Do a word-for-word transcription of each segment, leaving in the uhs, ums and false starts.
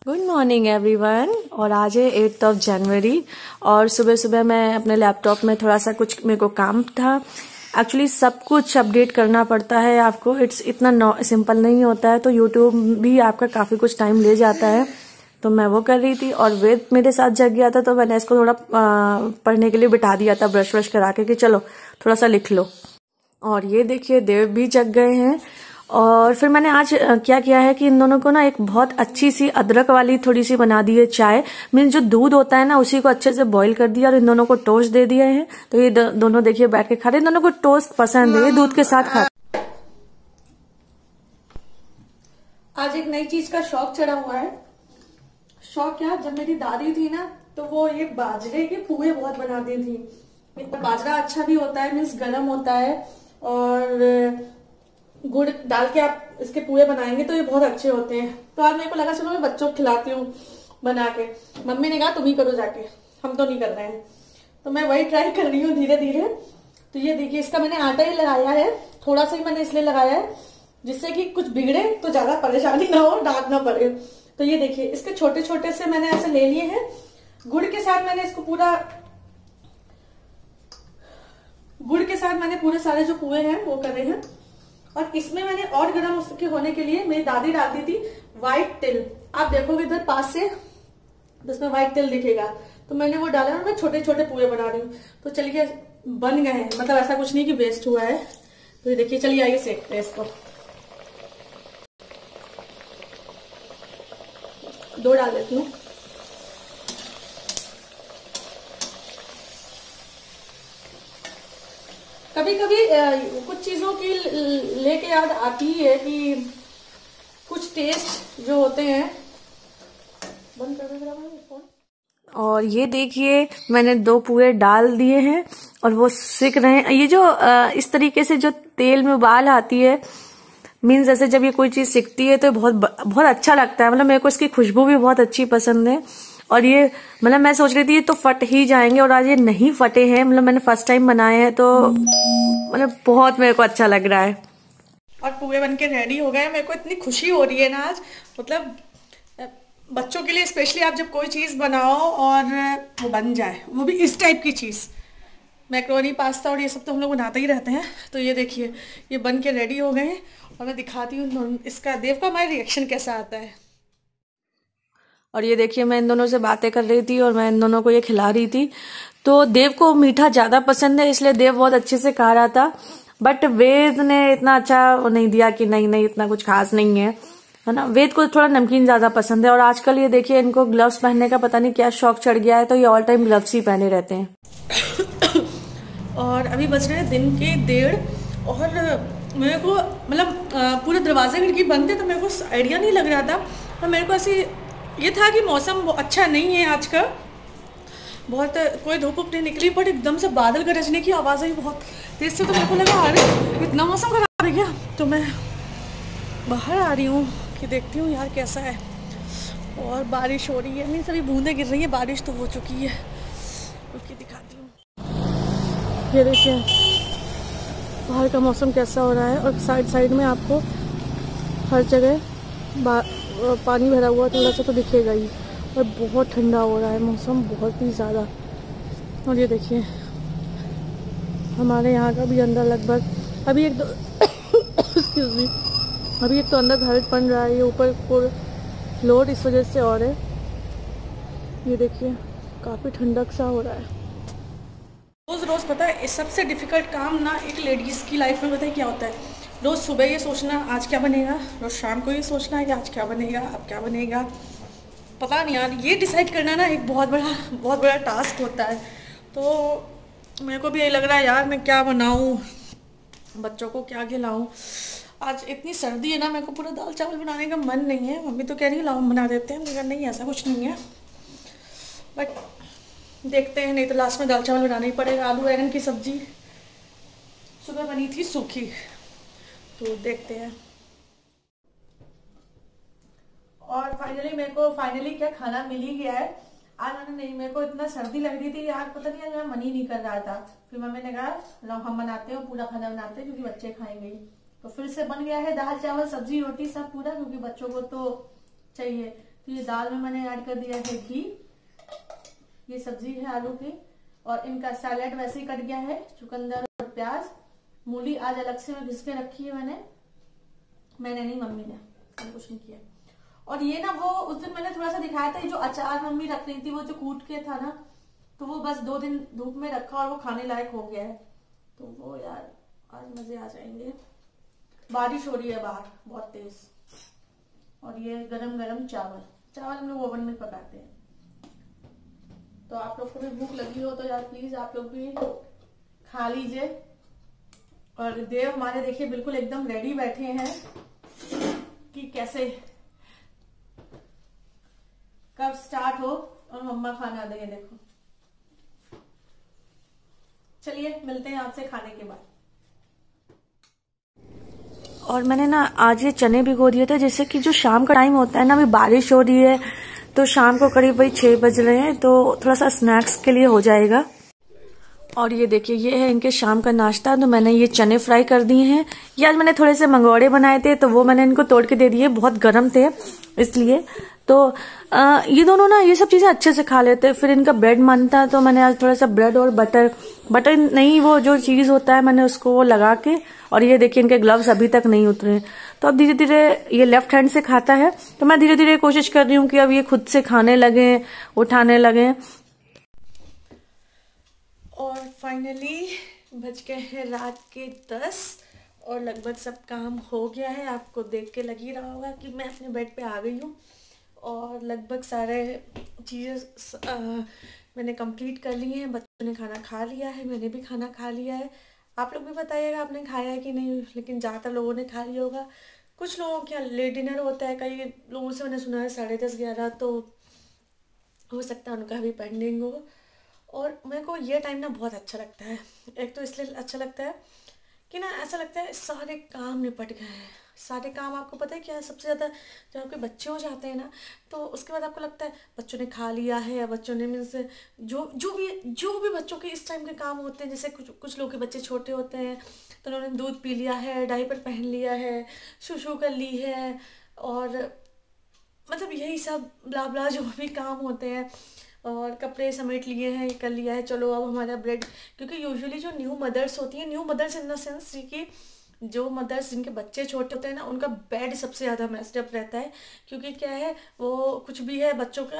Good morning everyone. और आज है एट्थ ऑफ जनवरी और सुबह सुबह मैं अपने लैपटॉप में थोड़ा सा कुछ मेरे को काम था। एक्चुअली सब कुछ अपडेट करना पड़ता है आपको, इट्स इतना सिंपल नहीं होता है, तो यूट्यूब भी आपका काफ़ी कुछ टाइम ले जाता है। तो मैं वो कर रही थी और वेद मेरे साथ जग गया था, तो मैंने इसको थोड़ा आ, पढ़ने के लिए बिठा दिया था ब्रश व्रश करा के कि चलो थोड़ा सा लिख लो। और ये देखिए देव भी जग गए हैं। और फिर मैंने आज क्या किया है कि इन दोनों को ना एक बहुत अच्छी सी अदरक वाली थोड़ी सी बना दी है चाय। मीन्स जो दूध होता है ना उसी को अच्छे से बॉईल कर दिया और इन दोनों को टोस्ट दे दिया है। तो ये दोनों देखिए बैठ के खा रहे हैं। इन दोनों को टोस्ट पसंद है, ये दूध के साथ खा। आज एक नई चीज का शौक चढ़ा हुआ है। शौक क्या, जब मेरी दादी थी ना तो वो ये बाजरे के पुए बहुत बनाती थी। बाजरा अच्छा भी होता है, मीन्स गर्म होता है, और गुड़ डाल के आप इसके पुए बनाएंगे तो ये बहुत अच्छे होते हैं। तो आज मेरे को लगा चलो मैं बच्चों को खिलाती हूँ बना के। मम्मी ने कहा तुम ही करो जाके, हम तो नहीं कर रहे हैं। तो मैं वही ट्राई कर रही हूँ धीरे धीरे। तो ये देखिए इसका मैंने आटा ही लगाया है, थोड़ा सा ही मैंने इसलिए लगाया है जिससे कि कुछ बिगड़े तो ज्यादा परेशानी ना हो, डांट ना पड़े। तो ये देखिए इसके छोटे छोटे से मैंने ऐसे ले लिए हैं। गुड़ के साथ मैंने इसको पूरा गुड़ के साथ मैंने पूरे सारे जो पुए हैं वो करे हैं। और इसमें मैंने और गर्म उसके होने के लिए मेरी दादी डालती थी व्हाइट तिल। आप देखोगे इधर पास से तो इसमें व्हाइट तिल दिखेगा, तो मैंने वो डाला और मैं छोटे छोटे पुए बना रही हूँ। तो चलिए बन गए हैं, मतलब ऐसा कुछ नहीं कि वेस्ट हुआ है। तो ये देखिए चलिए आइए सेकते हैं इसको। दो डाल देती हूँ। कभी कभी कुछ चीजों की लेके याद आती है कि कुछ टेस्ट जो होते हैं। बंद कर दे फोन। और ये देखिए मैंने दो पुए डाल दिए हैं और वो सिक रहे हैं। ये जो इस तरीके से जो तेल में उबाल आती है, मीन्स जैसे जब ये कोई चीज सिकती है तो बहुत बहुत अच्छा लगता है। मतलब मेरे को इसकी खुशबू भी बहुत अच्छी पसंद है। और ये मतलब मैं सोच रही थी ये तो फट ही जाएंगे, और आज ये नहीं फटे हैं। मतलब मैंने फर्स्ट टाइम बनाए हैं तो मतलब बहुत मेरे को अच्छा लग रहा है। और पुए बनके रेडी हो गए। मेरे को इतनी खुशी हो रही है ना आज, मतलब बच्चों के लिए स्पेशली आप जब कोई चीज़ बनाओ और वो बन जाए, वो भी इस टाइप की चीज़। मैक्रोनी पास्ता और ये सब तो हम लोग बनाते ही रहते हैं। तो ये देखिए ये बन के रेडी हो गए हैं और मैं दिखाती हूँ इसका देव का हमारा रिएक्शन कैसा आता है। और ये देखिए मैं इन दोनों से बातें कर रही थी और मैं इन दोनों को ये खिला रही थी। तो देव को मीठा ज्यादा पसंद है, इसलिए देव बहुत अच्छे से खा रहा था। बट वेद ने इतना अच्छा नहीं दिया कि नहीं नहीं इतना कुछ खास नहीं है, है ना। वेद को थोड़ा नमकीन ज्यादा पसंद है। और आजकल ये देखिए इनको ग्लव्स पहनने का पता नहीं क्या शौक चढ़ गया है, तो ये ऑल टाइम ग्लव्स ही पहने रहते हैं। और अभी बज रहे हैं दिन के डेढ़, और मेरे को मतलब पूरे दरवाजे खिड़की बंद थे तो मेरे को आइडिया नहीं लग रहा था। तो मेरे को ऐसे ये था कि मौसम अच्छा नहीं है आज का, बहुत कोई धूप उप नहीं निकली, बट एकदम से बादल गरजने की आवाज़ आई बहुत तेज से। तो मेरे को लगा अरे इतना मौसम खराब है क्या। तो मैं बाहर आ रही हूँ कि देखती हूँ यार कैसा है। और बारिश हो रही है, नहीं सभी बूंदें गिर रही है, बारिश तो हो चुकी है। रुकिए दिखाती हूँ। ये देखिए बाहर का मौसम कैसा हो रहा है, और साइड साइड में आपको हर जगह पानी भरा हुआ थोड़ा सा तो दिखेगा ही। और बहुत ठंडा हो रहा है मौसम, बहुत ही ज़्यादा। और ये देखिए हमारे यहाँ का भी अंदर लगभग अभी एक दो एक्सक्यूज मी अभी एक तो अंदर घर बन रहा है, ये ऊपर फ्लोर इस वजह से और है। ये देखिए काफ़ी ठंडक सा हो रहा है। रोज़ रोज़ पता है सबसे डिफ़िकल्ट काम ना एक लेडीज़ की लाइफ में पता है क्या होता है। रोज़ सुबह ये सोचना आज क्या बनेगा, रोज़ शाम को ये सोचना है कि आज क्या बनेगा, अब क्या बनेगा, पता नहीं यार। ये डिसाइड करना ना एक बहुत बड़ा बहुत बड़ा टास्क होता है। तो मेरे को भी यही लग रहा है यार मैं क्या बनाऊँ, बच्चों को क्या खिलाऊँ। आज इतनी सर्दी है ना, मेरे को पूरा दाल चावल बनाने का मन नहीं है। मम्मी तो कह रही है लाओ बना देते हैं, मगर नहीं ऐसा कुछ नहीं है। बट देखते हैं, नहीं तो लास्ट में दाल चावल बनाना ही पड़ेगा। आलू बैंगन की सब्जी सुबह बनी थी सूखी, तो देखते हैं। और फाइनली मेरे को फाइनली क्या खाना मिल ही गया है। आज मैंने नहीं, मेरे को इतना सर्दी लग रही थी यार, पता नहीं मेरा मन ही नहीं कर रहा था। फिर मम्मी ने कहा लो हम बनाते हैं, पूरा खाना बनाते हैं क्योंकि बच्चे खाएंगे। तो फिर से बन गया है दाल चावल सब्जी रोटी सब पूरा, क्योंकि बच्चों को तो चाहिए। तो ये दाल में मैंने ऐड कर दिया है घी, ये सब्जी है आलू की, और इनका सैलेड वैसे ही कट गया है, चुकंदर और प्याज। मूली आज अलग से घिस के रखी है मैंने मैंने नहीं मम्मी ने, मैंने कुछ नहीं किया। और ये ना वो उस दिन मैंने थोड़ा सा दिखाया था, ये जो अचार मम्मी रख रही थी वो जो कूट के था ना, तो वो बस दो दिन धूप में रखा और वो खाने लायक हो गया है। तो वो यार आज मजे आ जाएंगे। बारिश हो रही है बाहर बहुत तेज, और ये गरम गरम चावल चावल हम लोग ओवन में पकाते हैं। तो आप लोग को भी भूख लगी हो तो यार प्लीज आप लोग भी खा लीजिए। और देव हमारे देखिए बिल्कुल एकदम रेडी बैठे हैं कि कैसे कब स्टार्ट हो और मम्मा खाना देंगे। देखो चलिए मिलते हैं आपसे खाने के बाद। और मैंने ना आज ये चने भिगो दिए थे, जैसे कि जो शाम का टाइम होता है ना, अभी बारिश हो रही है तो शाम को करीब वही छह बज रहे हैं, तो थोड़ा सा स्नैक्स के लिए हो जाएगा। और ये देखिए ये है इनके शाम का नाश्ता। तो मैंने ये चने फ्राई कर दिए हैं। ये आज मैंने थोड़े से मंगोड़े बनाए थे तो वो मैंने इनको तोड़ के दे दिए, बहुत गर्म थे इसलिए। तो आ, ये दोनों ना ये सब चीजें अच्छे से खा लेते हैं। फिर इनका ब्रेड मन था तो मैंने आज थोड़ा सा ब्रेड और बटर बटर नहीं वो जो चीज होता है मैंने उसको वो लगा के, और ये देखिए इनके ग्लव्स अभी तक नहीं उतरे। तो अब धीरे धीरे ये लेफ्ट हैंड से खाता है, तो मैं धीरे धीरे कोशिश कर रही हूँ कि अब ये खुद से खाने लगे, उठाने लगे। और फाइनली बज गए हैं रात के दस और लगभग सब काम हो गया है। आपको देख के लग ही रहा होगा कि मैं अपने बेड पे आ गई हूँ और लगभग सारे चीज़ें मैंने कंप्लीट कर ली हैं। बच्चों ने खाना खा लिया है, मैंने भी खाना खा लिया है। आप लोग भी बताइएगा आपने खाया है कि नहीं, लेकिन ज़्यादातर लोगों ने खा लिया होगा। कुछ लोगों के यहाँ लेट डिनर होता है, कई लोगों से मैंने सुना है साढ़े दस ग्यारह, तो हो सकता है उनका भी पेंडिंग हो। और मेरे को ये टाइम ना बहुत अच्छा लगता है। एक तो इसलिए अच्छा लगता है कि ना ऐसा लगता है सारे काम निपट गए हैं। सारे काम आपको पता है क्या, सबसे ज़्यादा जब आपके बच्चे हो जाते हैं ना तो उसके बाद आपको लगता है बच्चों ने खा लिया है, या बच्चों ने मीन्स जो जो भी जो भी बच्चों के इस टाइम के काम होते हैं। जैसे कुछ कुछ लोग के बच्चे छोटे होते हैं तो उन्होंने दूध पी लिया है, डायपर पहन लिया है, शूशू कर ली है, और मतलब यही सब ब्ला ब्ला जो भी काम होते हैं, और कपड़े समेट लिए हैं, कर लिया है। चलो अब हमारा ब्रेड, क्योंकि यूजुअली जो न्यू मदर्स होती हैं, new mothers in the sense कि जो मदर्स जिनके बच्चे छोटे होते हैं ना, उनका बेड सबसे ज़्यादा मेस्ड अप रहता है। क्योंकि क्या है वो कुछ भी है, बच्चों का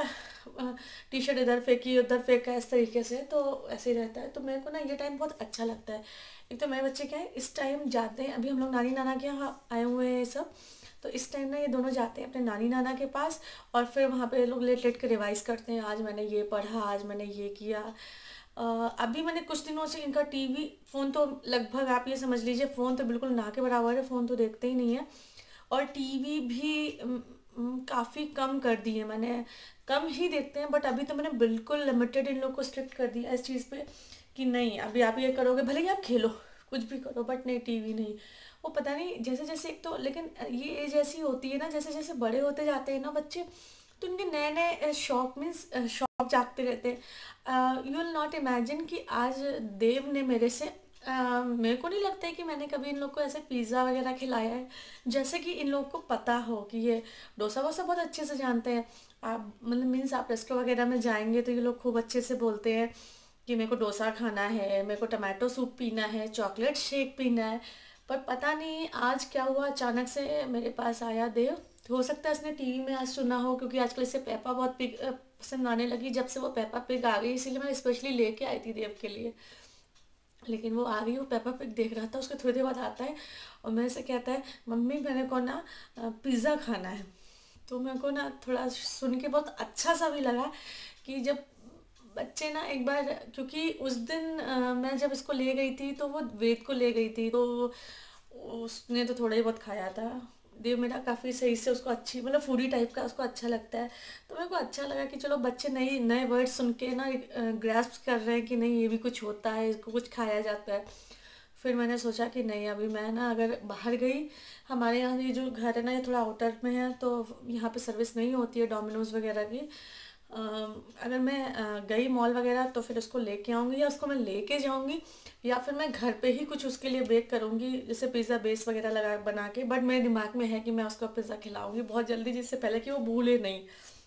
टी शर्ट इधर फेंकी उधर फेंका इस तरीके से, तो ऐसे ही रहता है। तो मेरे को ना ये टाइम बहुत अच्छा लगता है। एक तो मेरे बच्चे क्या है इस टाइम जाते हैं, अभी हम लोग नानी नाना के यहाँ आए हुए हैं सब, तो इस टाइम ना ये दोनों जाते हैं अपने नानी नाना के पास, और फिर वहाँ पे लोग लेट लेट के रिवाइज करते हैं, आज मैंने ये पढ़ा, आज मैंने ये किया। uh, अभी मैंने कुछ दिनों से इनका टीवी फ़ोन तो लगभग आप ये समझ लीजिए फ़ोन तो बिल्कुल ना के बराबर है, फ़ोन तो देखते ही नहीं है, और टीवी भी काफ़ी कम कर दी है मैंने, कम ही देखते हैं। बट अभी तो मैंने बिल्कुल लिमिटेड इन लोग को स्ट्रिक्ट कर दिया इस चीज़ पे कि नहीं अभी आप ये करोगे, भले ही आप खेलो कुछ भी करो, बट नहीं टीवी नहीं। वो पता नहीं जैसे जैसे एक तो, लेकिन ये एज ऐसी होती है ना, जैसे जैसे बड़े होते जाते हैं ना बच्चे, तो उनके नए नए शौक मीन्स शौक जागते रहते हैं। यू विल नॉट इमेजिन कि आज देव ने मेरे से uh, मेरे को नहीं लगता है कि मैंने कभी इन लोग को ऐसे पिज़्ज़ा वगैरह खिलाया है, जैसे कि इन लोग को पता हो कि ये डोसा वोसा बहुत अच्छे से जानते हैं। आप मतलब मीन्स आप रेस्टोरेंट वगैरह में जाएंगे तो ये लोग खूब अच्छे से बोलते हैं कि मेरे को डोसा खाना है, मेरे को टमाटो सूप पीना है, चॉकलेट शेक पीना है। पर पता नहीं आज क्या हुआ, अचानक से मेरे पास आया देव। हो सकता है इसने टीवी में आज सुना हो, क्योंकि आजकल इसे पेपा बहुत पिग पसंद आने लगी जब से वो पेपा पिग आ गई, इसीलिए मैं स्पेशली लेके आई थी देव के लिए। लेकिन वो आ गई, वो पेपा पिग देख रहा था, उसके थोड़ी देर बाद आता है और मेरे से कहता है मम्मी मेरे को ना पिज़्ज़ा खाना है। तो मेरे को ना थोड़ा सुन के बहुत अच्छा सा भी लगा कि जब बच्चे ना एक बार, क्योंकि उस दिन आ, मैं जब इसको ले गई थी तो वो वेद को ले गई थी, तो उसने तो थोड़ा ही बहुत खाया था। देव मेरा काफ़ी सही से उसको अच्छी मतलब फूडी टाइप का उसको अच्छा लगता है, तो मेरे को अच्छा लगा कि चलो बच्चे नई नए वर्ड सुन के ना ग्रैस्प कर रहे हैं कि नहीं ये भी कुछ होता है, इसको कुछ खाया जाता है। फिर मैंने सोचा कि नहीं अभी मैं ना अगर बाहर गई, हमारे यहाँ ये जो घर है ना ये थोड़ा आउटर में है, तो यहाँ पे सर्विस नहीं होती है डोमिनोज़ वगैरह की। अगर मैं गई मॉल वगैरह तो फिर उसको लेके आऊँगी, या उसको मैं लेके जाऊँगी, या फिर मैं घर पे ही कुछ उसके लिए बेक करूँगी, जैसे पिज़्ज़ा बेस वगैरह लगा बना के। बट मेरे दिमाग में है कि मैं उसको पिज़्ज़ा खिलाऊँगी बहुत जल्दी, जिससे पहले कि वो भूले नहीं।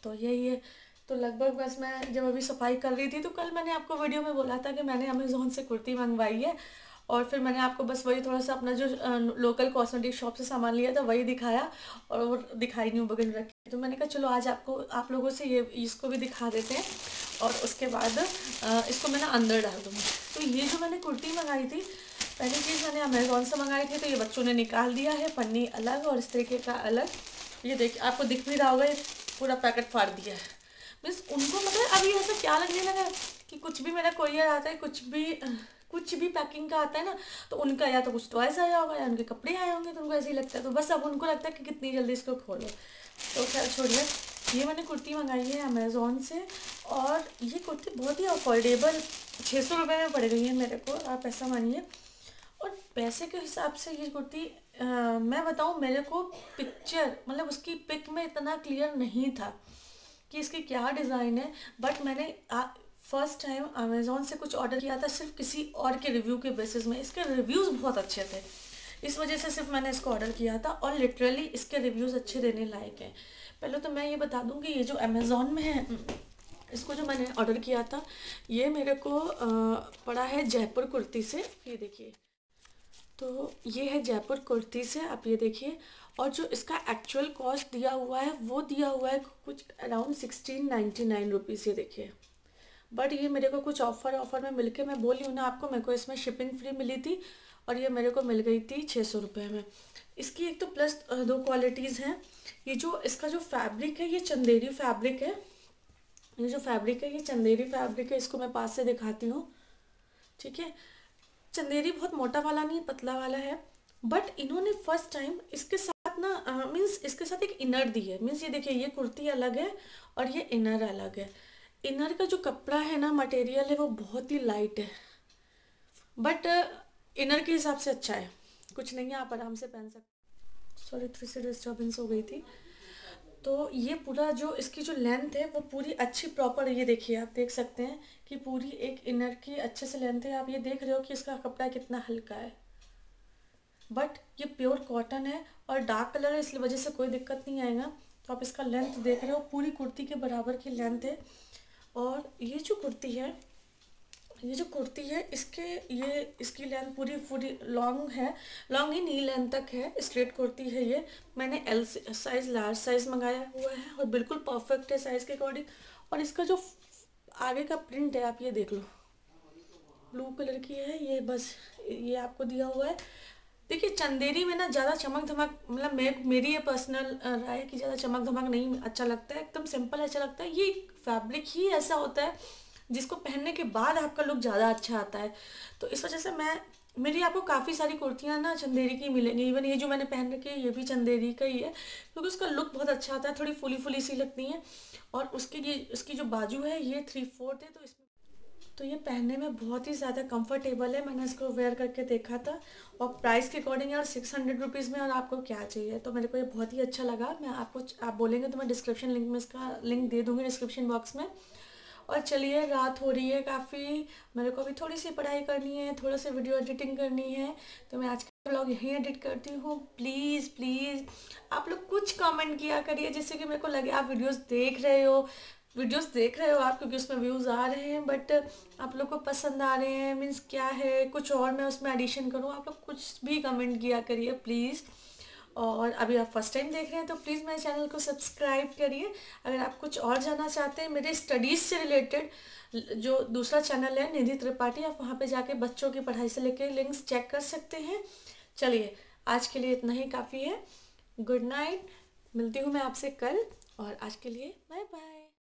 तो यही है। तो लगभग बस मैं जब अभी सफाई कर रही थी तो कल मैंने आपको वीडियो में बोला था कि मैंने अमेज़ोन से कुर्ती मंगवाई है, और फिर मैंने आपको बस वही थोड़ा सा अपना जो लोकल कॉस्मेटिक शॉप से सामान लिया था वही दिखाया, और वो दिखाई नहीं बगल में रखी। तो मैंने कहा चलो आज आपको आप लोगों से ये इसको भी दिखा देते हैं, और उसके बाद आ, इसको मैं ना अंदर डाल दूँगी। तो ये जो मैंने कुर्ती मंगाई थी, पहली चीज़ मैंने अमेज़ोन से मंगाई थी, तो ये बच्चों ने निकाल दिया है, पन्नी अलग और इस तरीके का अलग। ये देखिए आपको दिख भी रहा होगा, ये पूरा पैकेट फाड़ दिया है। मीन्स उनको मतलब अभी ऐसा क्या लगने लगा कि कुछ भी मेरा कोरियर आता है, कुछ भी कुछ भी पैकिंग का आता है ना, तो उनका या तो कुछ टॉयस आया होगा या उनके कपड़े आए होंगे, तो उनको ऐसे ही लगता है। तो बस अब उनको लगता है कि कितनी जल्दी इसको खोलो। तो खैर छोड़िए, ये मैंने कुर्ती मंगाई है अमेज़ोन से, और ये कुर्ती बहुत ही अफोर्डेबल छः सौ रुपये में पड़ गई है मेरे को, आप ऐसा मानिए। और पैसे के हिसाब से ये कुर्ती आ, मैं बताऊँ, मेरे को पिक्चर मतलब उसकी पिक में इतना क्लियर नहीं था कि इसकी क्या डिज़ाइन है, बट मैंने फर्स्ट टाइम अमेज़ोन से कुछ ऑर्डर किया था सिर्फ किसी और के रिव्यू के बेसिस में। इसके रिव्यूज़ बहुत अच्छे थे, इस वजह से सिर्फ मैंने इसको ऑर्डर किया था, और लिटरली इसके रिव्यूज़ अच्छे देने लायक हैं। पहले तो मैं ये बता दूँ कि ये जो अमेज़ोन में है, इसको जो मैंने ऑर्डर किया था, ये मेरे को आ, पड़ा है जयपुर कुर्ती से। ये देखिए, तो ये है जयपुर कुर्ती से, आप ये देखिए। और जो इसका एक्चुअल कॉस्ट दिया हुआ है वो दिया हुआ है कुछ around sixteen ninety nine rupees, ये देखिए। बट ये मेरे को कुछ ऑफ़र ऑफ़र में मिलके, मैं बोली हूँ ना आपको, मेरे को इसमें शिपिंग फ्री मिली थी, और ये मेरे को मिल गई थी छः सौ रुपये में। इसकी एक तो प्लस दो क्वालिटीज़ हैं। ये जो इसका जो फैब्रिक है, ये चंदेरी फैब्रिक है। ये जो फैब्रिक है ये चंदेरी फैब्रिक है, इसको मैं पास से दिखाती हूँ, ठीक है। चंदेरी बहुत मोटा वाला नहीं, पतला वाला है। बट इन्होंने फर्स्ट टाइम इसके साथ ना मीन्स uh, इसके साथ एक इनर दी है। मीन्स ये देखिए, ये कुर्ती अलग है और ये इनर अलग है। इनर का जो कपड़ा है ना, मटेरियल है, वो बहुत ही लाइट है, बट इनर uh, के हिसाब से अच्छा है, कुछ नहीं है, आप आराम से पहन सकते। सॉरी, थोड़ी सी डिस्टर्बेंस हो गई थी। तो ये पूरा जो इसकी जो लेंथ है वो पूरी अच्छी प्रॉपर, ये देखिए आप देख सकते हैं कि पूरी एक इनर की अच्छे से लेंथ है। आप ये देख रहे हो कि इसका कपड़ा कितना हल्का है, बट ये प्योर कॉटन है और डार्क कलर है, इसलिए वजह से कोई दिक्कत नहीं आएगा। तो आप इसका लेंथ देख रहे हो, पूरी कुर्ती के बराबर की लेंथ है। और ये जो कुर्ती है ये जो कुर्ती है इसके ये इसकी लेंथ पूरी पूरी लॉन्ग है, लॉन्ग ही नी लेंथ तक है, स्ट्रेट कुर्ती है ये। मैंने एल साइज़ लार्ज साइज़ मंगाया हुआ है और बिल्कुल परफेक्ट है साइज़ के अकॉर्डिंग। और इसका जो आगे का प्रिंट है आप ये देख लो, ब्लू कलर की है ये, बस ये आपको दिया हुआ है। देखिए चंदेरी में ना ज़्यादा चमक धमक, मतलब मे मेरी ये पर्सनल राय है कि ज़्यादा चमक धमक नहीं अच्छा लगता है, एकदम सिंपल अच्छा लगता है। ये फैब्रिक ही ऐसा होता है जिसको पहनने के बाद आपका लुक ज़्यादा अच्छा आता है। तो इस वजह से मैं मेरी आपको काफ़ी सारी कुर्तियाँ ना चंदेरी की मिलेंगी। इवन ये जो मैंने पहन रखी है ये भी चंदेरी का ही है, क्योंकि उसका लुक बहुत अच्छा आता है, थोड़ी फुली फुली सी लगती है। और उसकी ये उसकी जो बाजू है ये थ्री फोर्थ है, तो इसमें तो ये पहनने में बहुत ही ज़्यादा कंफर्टेबल है। मैंने इसको वेयर करके देखा था, और प्राइस के अकॉर्डिंग यार सिक्स हंड्रेड रुपीज़ में, और आपको क्या चाहिए। तो मेरे को ये बहुत ही अच्छा लगा। मैं आपको आप बोलेंगे तो मैं डिस्क्रिप्शन लिंक में इसका लिंक दे दूँगी डिस्क्रिप्शन बॉक्स में। और चलिए, रात हो रही है काफ़ी, मेरे को अभी थोड़ी सी पढ़ाई करनी है, थोड़ा सा वीडियो एडिटिंग करनी है, तो मैं आज का व्लॉग यहीं एडिट करती हूँ। प्लीज़ प्लीज़ आप लोग कुछ कमेंट किया करिए, जिससे कि मेरे को लगे आप वीडियोस देख रहे हो वीडियोस देख रहे हो आप, क्योंकि उसमें व्यूज़ आ रहे हैं, बट आप लोग को पसंद आ रहे हैं। मीन्स क्या है, कुछ और मैं उसमें एडिशन करूँ, आप लोग कुछ भी कमेंट किया करिए प्लीज़। और अभी आप फर्स्ट टाइम देख रहे हैं तो प्लीज़ मेरे चैनल को सब्सक्राइब करिए। अगर आप कुछ और जानना चाहते हैं मेरे स्टडीज़ से रिलेटेड, जो दूसरा चैनल है निधि त्रिपाठी, आप वहाँ पे जाके बच्चों की पढ़ाई से लेकर लिंक्स चेक कर सकते हैं। चलिए, आज के लिए इतना ही काफ़ी है। गुड नाइट, मिलती हूँ मैं आपसे कल, और आज के लिए बाय बाय।